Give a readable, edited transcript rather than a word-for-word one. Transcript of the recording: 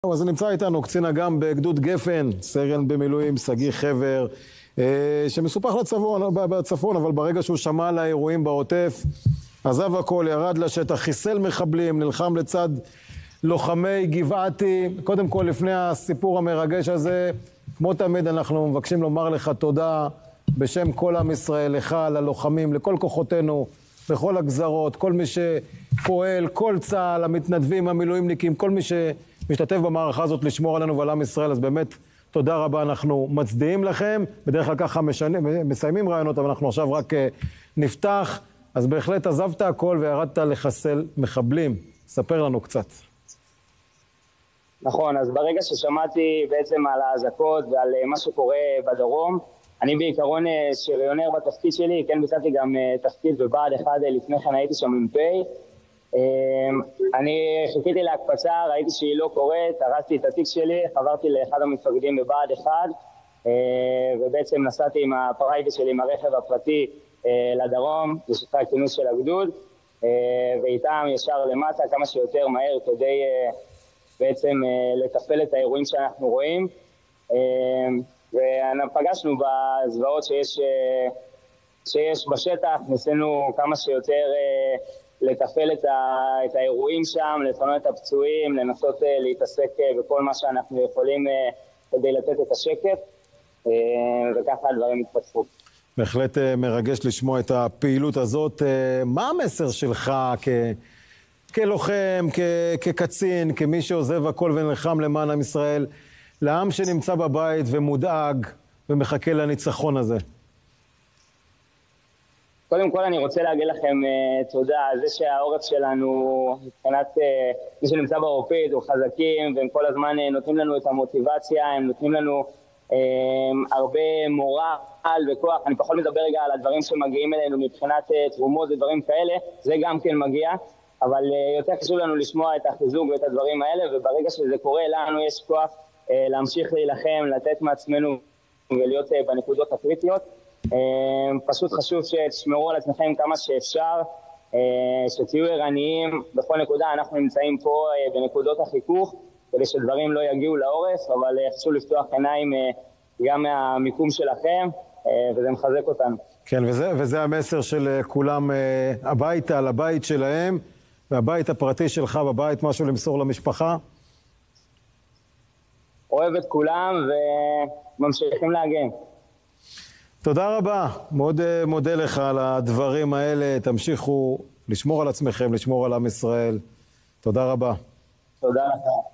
אז נמצא איתנו קצין אג"ם בגדוד גפן, סרן במילואים שגיא חבר, שמסופח בצפון, אבל ברגע שהוא שמע על האירועים בעוטף, עזב הכל, ירד לשטח, חיסל מחבלים, נלחם לצד לוחמי גבעתי. קודם כל, לפני הסיפור המרגש הזה, כמו תמיד אנחנו מבקשים לומר לך תודה בשם כל עם ישראל, לך, ללוחמים, לכל כוחותינו, בכל הגזרות, כל מי שפועל, כל צה"ל, המתנדבים, המילואימניקים, כל מי שמשתתף במערכה הזאת לשמור עלינו ועל עם ישראל. אז באמת תודה רבה, אנחנו מצדיעים לכם. בדרך כלל ככה מסיימים רעיונות, אבל אנחנו עכשיו רק נפתח. אז בהחלט עזבת הכל וירדת לחסל מחבלים. ספר לנו קצת. נכון, אז ברגע ששמעתי בעצם על האזעקות ועל מה שקורה בדרום, אני בעיקרון שריונר בתפקיד שלי, כן, ביצעתי גם תפקיד בבה"ד 1, לפני כן הייתי שם מ"פ. אני חיכיתי להקפצה, ראיתי שהיא לא קורית, הרסתי את התיק שלי, חברתי לאחד המפקדים בבה"ד 1, ובעצם נסעתי עם הפרייבט שלי, עם הרכב הפרטי לדרום, לשטחי הכינוס של הגדוד, ואיתם ישר למטה כמה שיותר מהר כדי בעצם לטפל את האירועים שאנחנו רואים. ופגשנו בזוועות שיש בשטח, ניסינו כמה שיותר לטפל את האירועים שם, לפנות את הפצועים, לנסות להתעסק בכל מה שאנחנו יכולים כדי לתת את השקט, וככה הדברים התפתחו. בהחלט מרגש לשמוע את הפעילות הזאת. מה המסר שלך כלוחם, כקצין, כמי שעוזב הכל ונלחם למען עם ישראל, לעם שנמצא בבית ומודאג ומחכה לניצחון הזה? קודם כל אני רוצה להגיד לכם תודה על זה שהעורף שלנו, מבחינת מי שנמצא בעורפית, הוא חזקים, והם כל הזמן נותנים לנו את המוטיבציה, הם נותנים לנו הרבה מורל וכוח. אני פחות מדבר רגע על הדברים שמגיעים אלינו מבחינת תרומות ודברים כאלה, זה גם כן מגיע, אבל יותר חשוב לנו לשמוע את החיזוק ואת הדברים האלה, וברגע שזה קורה לנו יש כוח להמשיך להילחם, לתת מעצמנו ולהיות בנקודות הקריטיות. פשוט חשוב שתשמרו על עצמכם כמה שאפשר, שתהיו ערניים בכל נקודה. אנחנו נמצאים פה בנקודות החיכוך כדי שדברים לא יגיעו לעורף, אבל חשוב לפתוח עיניים גם מהמיקום שלכם, וזה מחזק אותנו. כן, וזה המסר של כולם הביתה, לבית שלהם, והבית הפרטי שלך בבית, משהו למסור למשפחה? אוהב את כולם וממשיכים להגן. תודה רבה, מאוד מודה לך על הדברים האלה. תמשיכו לשמור על עצמכם, לשמור על עם ישראל. תודה רבה. תודה לך.